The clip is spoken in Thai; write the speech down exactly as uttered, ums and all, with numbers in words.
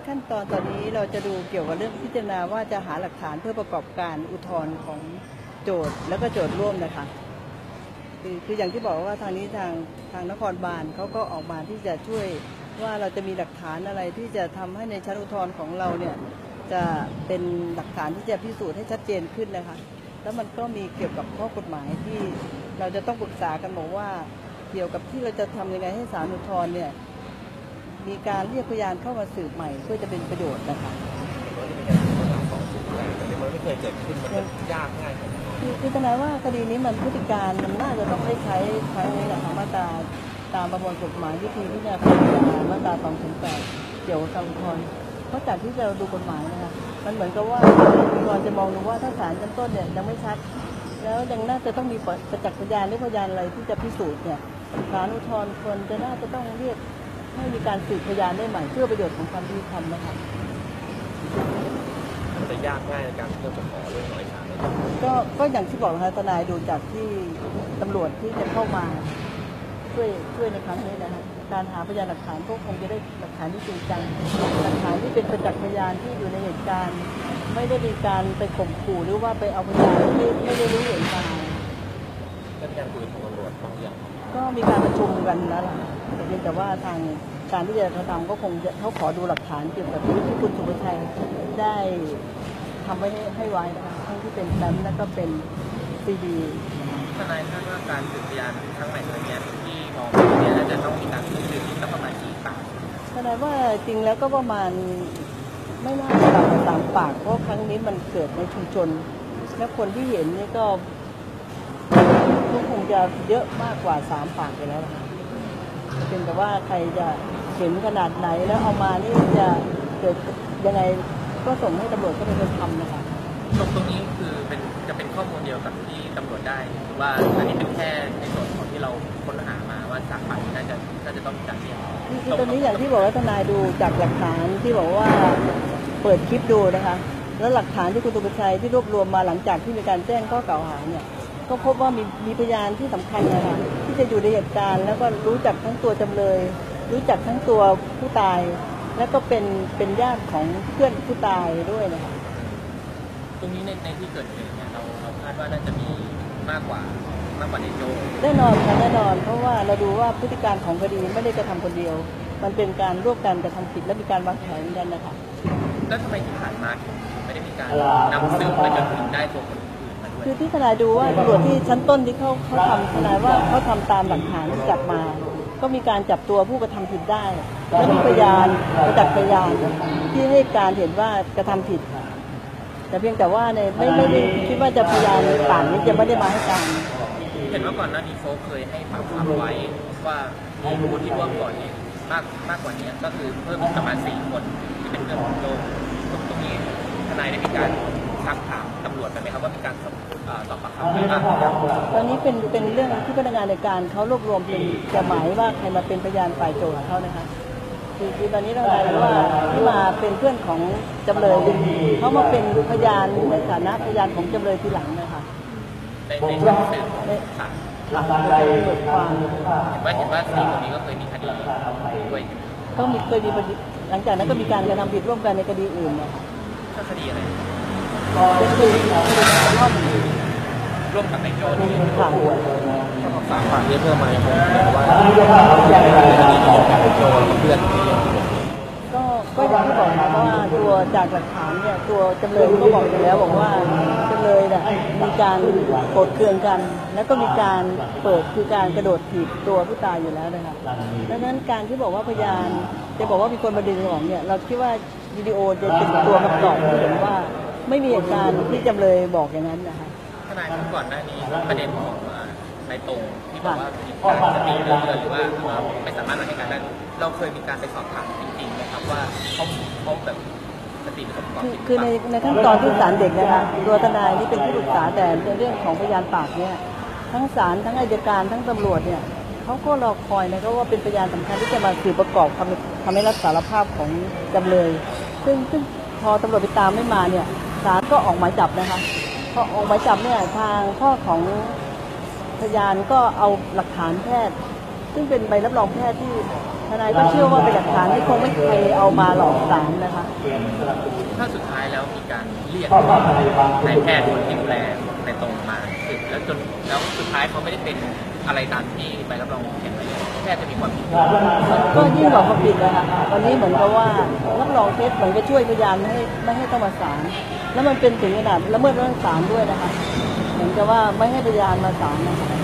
ขั้นตอนตอนนี้เราจะดูเกี่ยวกับเรื่องพิจารณาว่าจะหาหลักฐานเพื่อประกอบการอุทธรณ์ของโจทก์แล้วก็โจทก์ร่วมนะคะคือคืออย่างที่บอกว่าทางนี้ทางทางนครบาลเขาก็ออกมาที่จะช่วยว่าเราจะมีหลักฐานอะไรที่จะทำให้ในชั้นอุทธรณ์ของเราเนี่ยจะเป็นหลักฐานที่จะพิสูจน์ให้ชัดเจนขึ้นนะคะแล้วมันก็มีเกี่ยวกับข้อกฎหมายที่เราจะต้องปรึกษากันบอกว่าเกี่ยวกับที่เราจะทำยังไงให้ศาลอุทธรณ์เนี่ยมีการเรียกพยานเข้ามาสืบใหม่เพื่อจะเป็นประโยชน์นะคะแต่มันไม่เคยเกิดขึ้นมันยากง่ายคือคือทนายว่าคดีนี้มันพฤติการมันน่าจะต้องได้ใช้ครั้งนี้แหละค่ะมาตราตามประมวลกฎหมายวิธีพิจารณาคดีมาตราสองถึงแปดเกี่ยวกับการอุทธรณ์เพราะจากที่เราดูกฎหมายนะคะมันเหมือนกับว่าเราจะมองดูว่าถ้าศาลชั้นต้นเนี่ยยังไม่ชัดแล้วยังน่าจะต้องมีประจักษ์พยานหรือพยานอะไรที่จะพิสูจน์เนี่ยศาลอุทธรณ์ควรจะน่าจะต้องเรียกให้มีการสืบพยานได้ใหม่เพื่อประโยชน์ของความยุติธรรมนะคะมันจะยากง่ายในการที่จะขอเรื่องหมายสารก็ก็อย่างที่บอกนะคะทนายดูจากที่ตำรวจที่จะเข้ามาช่วยช่วยในครั้งนี้นะคะการหาพยานหลักฐานก็คงจะได้หลักฐานที่จริงจังหลักฐานที่เป็นประจักษ์พยานที่อยู่ในเหตุการณ์ไม่ได้มีการไปข่มขู่หรือว่าไปเอาพยานที่ไม่ได้รู้เห็นมาก็มีการคุยกับตำรวจบางอย่างก็มีการประชุมกันแล้วล่ะแต่เพียงแต่ว่าทางการที่จะทำก็คงจะเขาขอดูหลักฐานเกี่ยวกับที่คุณสุภชัยได้ทำไว้ให้ไว้นะคะทั้งที่เป็นแฟ้มและก็เป็นซีดีทนายคาดว่าการสืบพยานครั้งใหม่ครั้งนี้ที่มองเนี่ยน่าจะต้องมีการสืบสักประมาณกี่ปากทนายว่าจริงแล้วก็ประมาณไม่น่าจะต่ำกว่าสามปากเพราะครั้งนี้มันเกิดในชุมชนและคนที่เห็นนี่ก็คงจะเยอะมากกว่าสามปากไปแล้วนะคะเป็นแต่ว่าใครจะเห็นขนาดไหนแล้วเอามานี่จะเกิดยังไงก็ส่งให้ตำรวจก็เป็นคนทำนะคะตรงตรงนี้คือเป็นจะเป็นข้อมูลเดียวกับที่ตำรวจได้หรือว่าอันนี้เป็นแค่ในส่วนของที่เราค้นหามาว่าจากปากน่าจะน่าจะต้องจัดเรียนคือตอนนี้อย่างที่บอกว่าทนายดูจากหลักฐานที่บอกว่าเปิดคลิปดูนะคะแล้วหลักฐานที่คุณสุภชัยที่รวบรวมมาหลังจากที่มีการแจ้งข้อกล่าวหาเนี่ยก็พบว่ามีมีพยานที่สำคัญนะคะที่จะอยู่ในเหตุการณ์แล้วก็รู้จักทั้งตัวจำเลยรู้จักทั้งตัวผู้ตายแล้วก็เป็นเป็นญาติของเพื่อนผู้ตายด้วยนะคะตรงนี้ในในที่เกิดเหตุเนี่ยเราเราคาดว่าน่าจะมีมากกว่ามากกว่าในโจแน่นอนค่ะแน่นอนเพราะว่าเราดูว่าพฤติการของคดีไม่ได้กระทำคนเดียวมันเป็นการร่วมกันกระทำผิดและมีการวางแผนกันนะคะแล้วทำไมที่ผ่านมาไม่ได้มีการนำสืบไปจนถึงได้ตัวคนคือที่ทนายดูว่าตำรวจที่ชั้นต้นที่เขาเขาทำทนายว่าเขาทำตามหลักฐานที่จับมาก็มีการจับตัวผู้กระทำผิดได้และมีพยานประจักษ์พยานที่ให้การเห็นว่ากระทำผิดแต่เพียงแต่ว่าในไม่ไม่ได้คิดว่าจะพยานต่างนี้จะไม่ได้มาให้การเห็นว่าก่อนหน้านี้โฟเคยให้ปากคำไว้ว่ามีผู้ที่ร่วมก่อเหตุมากมากกว่านี้ก็คือเพิ่มอีกประมาณสี่คนที่เป็นเรื่องของโจตรงนี้ทนายได้มีการซักถามตำรวจกันไหมครับว่ามีการสอบสอบปากคำไหมบ้างตอนนี้เป็นเป็นเรื่องที่พนักงานในการเขารวบรวมเป็นจะหมายว่าใครมาเป็นพยานฝ่ายโจทย์เขานะคะคือคือตอนนี้เราได้รู้ว่าที่มาเป็นเพื่อนของจำเลยเขามาเป็นพยานในฐานะพยานของจำเลยทีหลังนะคะในในช่วงสืบค่ะหลังจากเปิดความเห็นว่าเห็นว่าสี่คนนี้ก็เคยมีคดีด้วยก็มีเคยมีหลังจากนั้นก็มีการกระทำผิดร่วมกันในคดีอื่นนะคะก็คดีอะไรก็คือร่วมร่วมกับนายโจที่ค่ะฝากฝากเรื่องมาอย่างว่าคดีเดียวกับนายโจเพื่อนก็ก็อย่างที่บอกนะว่าตัวจากหลักฐานเนี่ยตัวจำเลยก็บอกอยู่แล้วบอกว่าจำเลยเนี่ยมีการโกรธเคืองกันแล้วก็มีการเปิดคือการกระโดดถีบตัวผู้ตายอยู่แล้วนะคะดังนั้นการที่บอกว่าพยานจะบอกว่ามีคนมาดึงของเนี่ยเราคิดว่าวิดีโอจะเป็นตัวคำตอบที่เห็นว่าไม่มีเหตุการณ์ที่จำเลยบอกอย่างนั้นนะคะทนายก่อนหน้านี้ประเด็นของนายตรงที่บอกว่ามีการสติเรือหรือว่าไม่สามารถให้การได้เราเคยมีการไปสอบถามจริงๆนะครับว่าเขาเขาแบบสติประกอบคือคือในในขั้นตอนที่ศาลเด็กนะคะตัวทนายนี่เป็นผู้ปรึกษาแต่ในเรื่องของพยานปากเนี่ยทั้งศาลทั้งอัยการทั้งตำรวจเนี่ยเขาก็รอคอยนะครับว่าเป็นพยานสำคัญที่จะมาสืบประกอบทำทำให้รับสารภาพของจำเลยซึ่งซึ่งพอตำรวจไปตามไม่มาเนี่ยศาลก็ออกหมายจับนะคะพอออกหมายจับเนี่ยทางพ่อของพยานก็เอาหลักฐานแพทย์ซึ่งเป็นใบรับรองแพทย์ที่ทนายก็เชื่อว่าเป็นหลักฐานที่คงไม่เคยเอามาหลอกศาลนะคะถ้าสุดท้ายแล้วมีการเรียกนายแพทย์คนที่ดูแลในตรงมาสืบแล้วจนแล้วสุดท้ายเขาไม่ได้เป็นอะไรตามที่ใบรับรองเขียนไว้แพทย์จะมีความผิดก็ยิ่งกว่าความผิดเลยค่ะตอนนี้เหมือนกับว่ารับรองเท็จเหมือนกับช่วยพยานไม่ให้ไม่ให้ต้องมาศาลแล้วมันเป็นถึงขนาดละเมิดเรื่องศาลด้วยนะคะเหมือนกับว่าไม่ให้พยานมาศาลนะคะ